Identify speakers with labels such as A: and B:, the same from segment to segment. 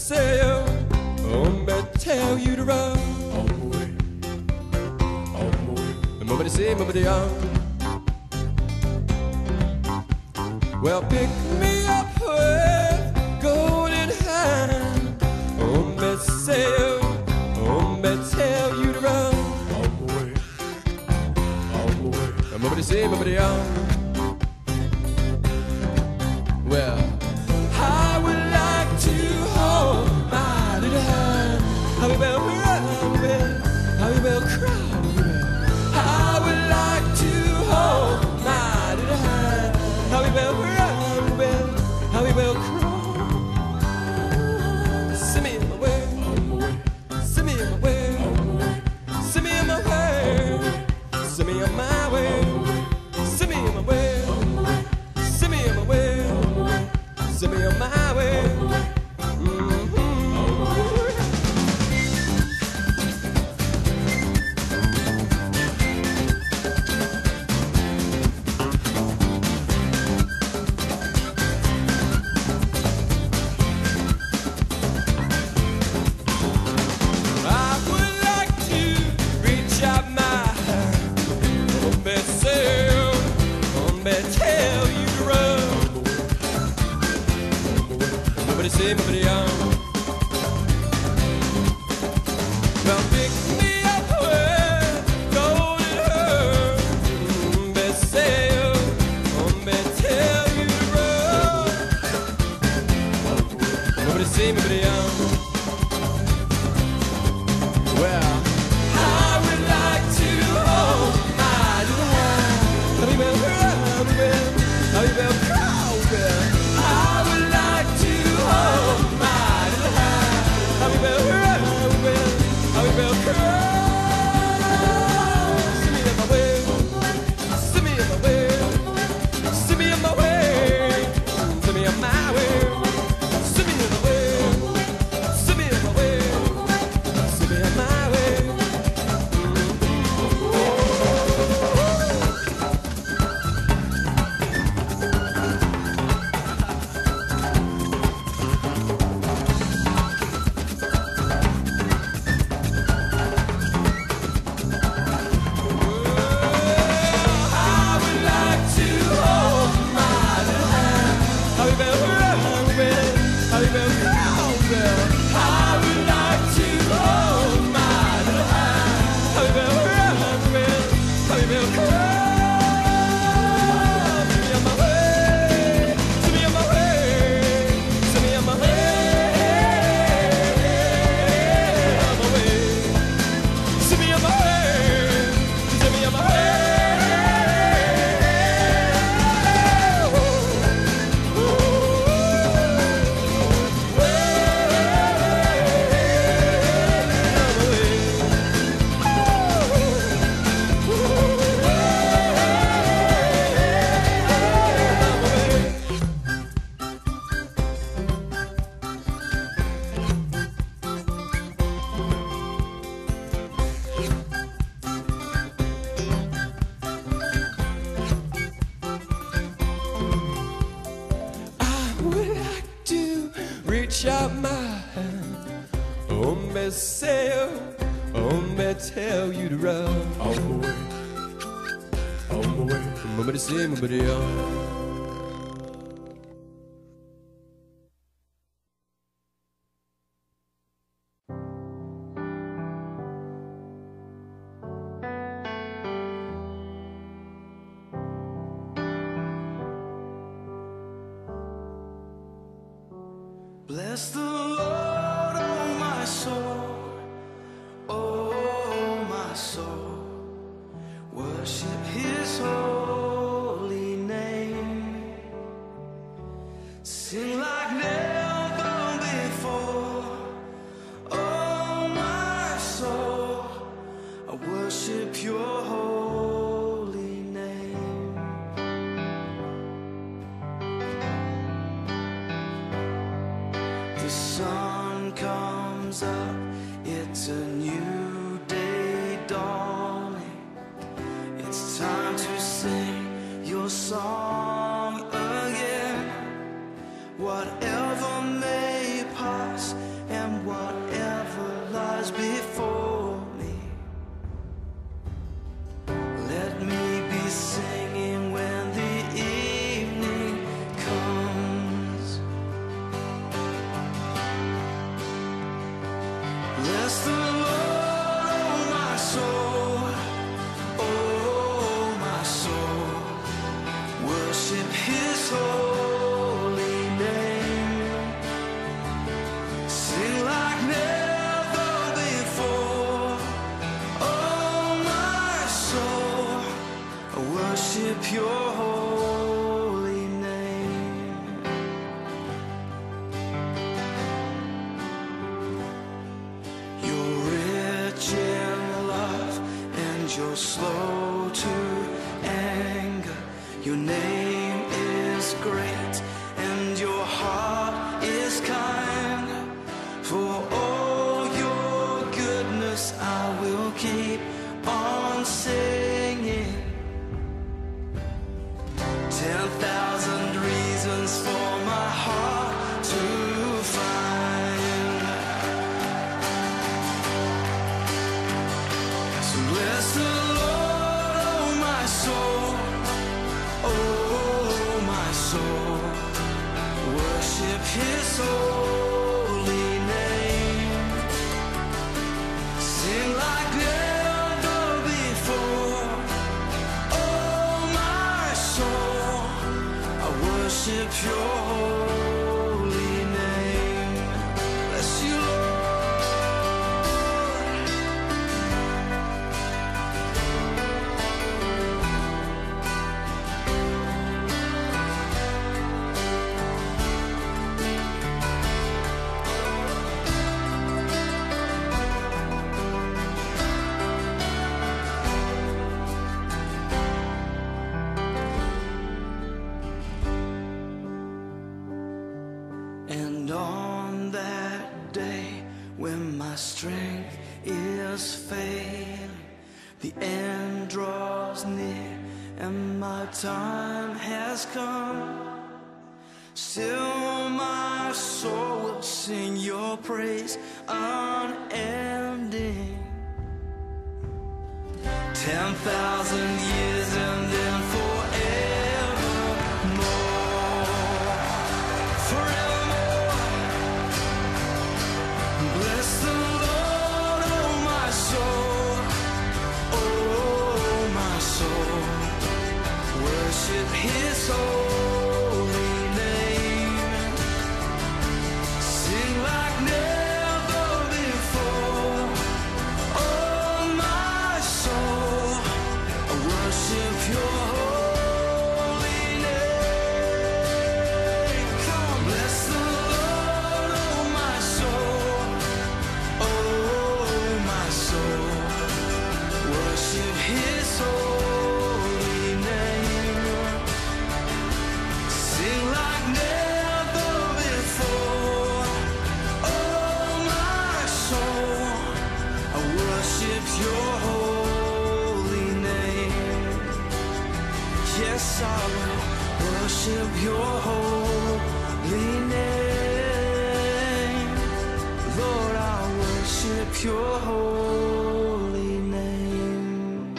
A: say tell you to run. Movity see, movity on. Well, pick me up with golden hand. Me say me tell you to run. Movity see, movity on. Well, I would like to hold my little hand. How we will run, how we will cry. I would like to hold my little hand. How we will run, how we will cry. Send me in my way, send me in my way, send me in my way, send me on my way, send me in my way, send me in my way, send me on my way. Movity on. Well, pick me up with golden hair. Say, tell you to run. Movity see, movity on. Well, I would like to hold my little hand. How you will run, how you will crawl, I would like to hold my little hand. How we will run, how we will cry. See me in my way, see me in my way, see me in my way, see me in my way, see me in my way, see me in my way, see me in my way. Reach out my hand, me say, me tell you to run. On my way, movity see, movity on.
B: Bless the Lord, oh my soul, oh my soul. Worship His holy name. Sing like never before, oh my soul. I worship Your holy name. The sun comes up, it's a new day dawning. It's time to sing Your song again. Whatever may pass, worship your holy name. You're rich in love and you're slow to anger. Your name is great and your heart is kind. For all your goodness I will keep on singing. 10,000 reasons for my heart to find. So bless the Lord, oh my soul, oh my soul. Worship His holy name. Sing like never before. Oh my soul, I worship your holy name. Bless you, Lord. And on that day when my strength is failing, the end draws near and my time has come, still my soul will sing your praise unending. 10,000 years and then forevermore, forevermore. Bless the Lord, oh my soul, oh my soul. Worship His holy name. Sing like never before. Oh my soul, I worship your holy name. Come on, bless the Lord, oh my soul, oh my soul. Worship His holy name. Sing like never before. Oh my soul, I worship your holy name. Yes, I will worship your holy name. Lord, I worship your holy name.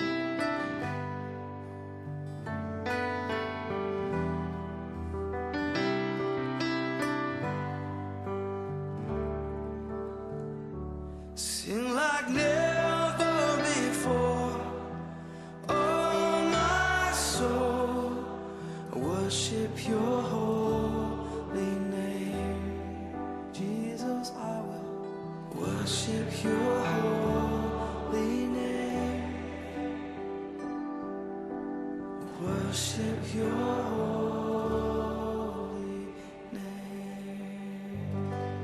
B: Sing like never before. Oh my soul, I worship your holy name. Jesus, I will worship your holy name. Worship your holy name.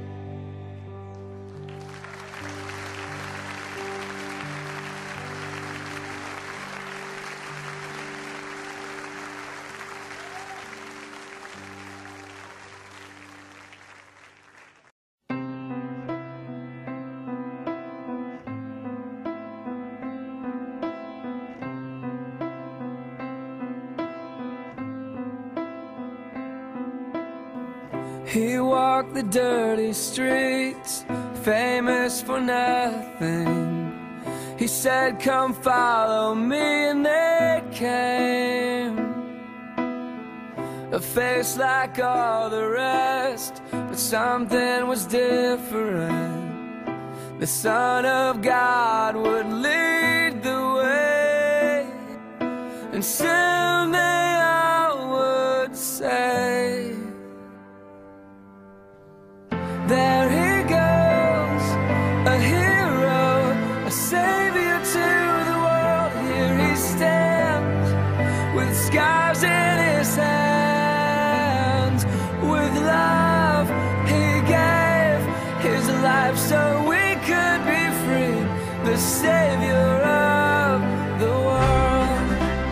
A: He walked the dirty streets, famous for nothing. He said, come follow me, and they came. A face like all the rest, but something was different. The Son of God would lead the way, and soon they all would say, there he goes, a hero, a savior to the world. Here he stands with scars in his hands. With love he gave his life so we could be free, the savior of the world.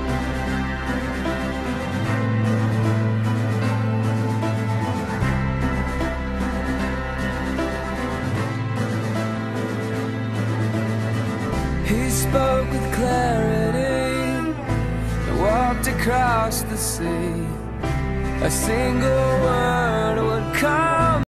A: He spoke with clarity and walked across the sea. A single word would come